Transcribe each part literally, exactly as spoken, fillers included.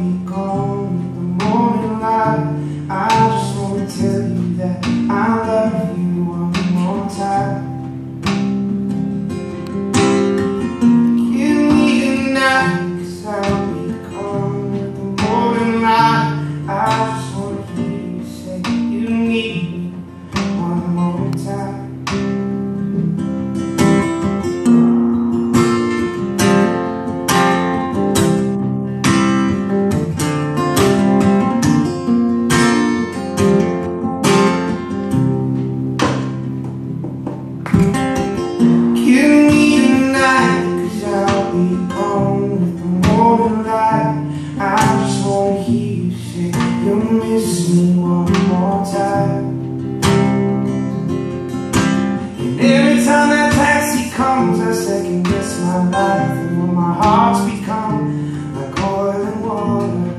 be gone with the morning light. I just wanna tell you that I love you one more time. Give me a night, 'cause I'll be gone with the morning light. I just wanna hear you say you need me one more time. I just wanna hear you say you miss me one more time. And every time that taxi comes, I second guess my life. And when my heart's become like oil and water,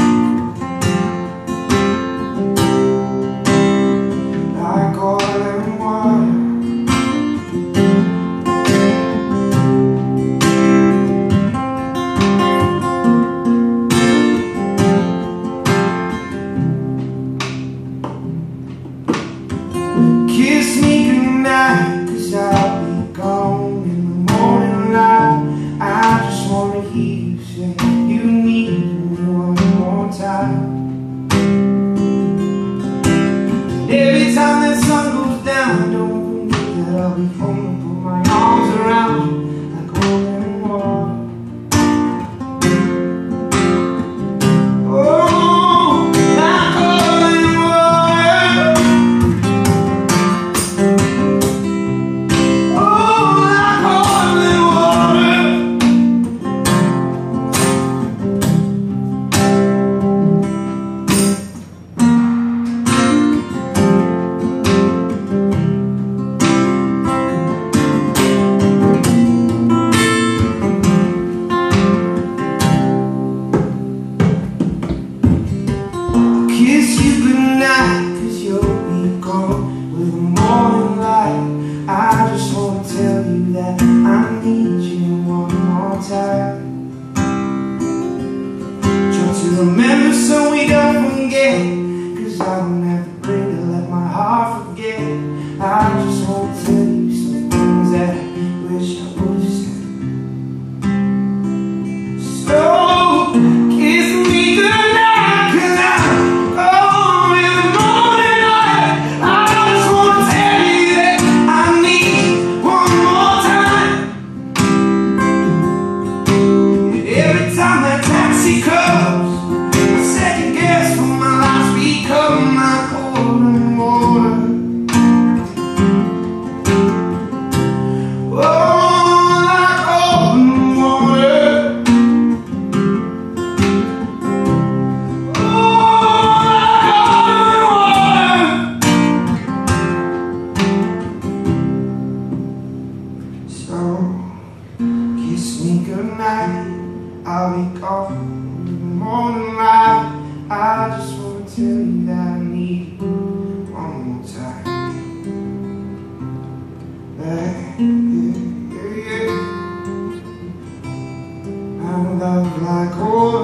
like oil and water. Kiss me goodnight, 'cause I'll be gone in the morning light. I just wanna hear you say you need me one more time. And every time that sun goes down, don't forget that I'll be home and put my arms around you like oil and water. Kiss you goodnight, 'cause you'll be gone with the morning light. I just wanna tell you that I need you one more time. Try to remember so we don't forget, 'cause I don't have the brain to let my heart forget. I just wanna tell you some things that I wish I would have said. So kiss me goodnight, 'cause I kiss me goodnight, I'll be gone in the morning light. I just wanna tell you that I need you one more time. Yeah, yeah, yeah, yeah. I love like oil.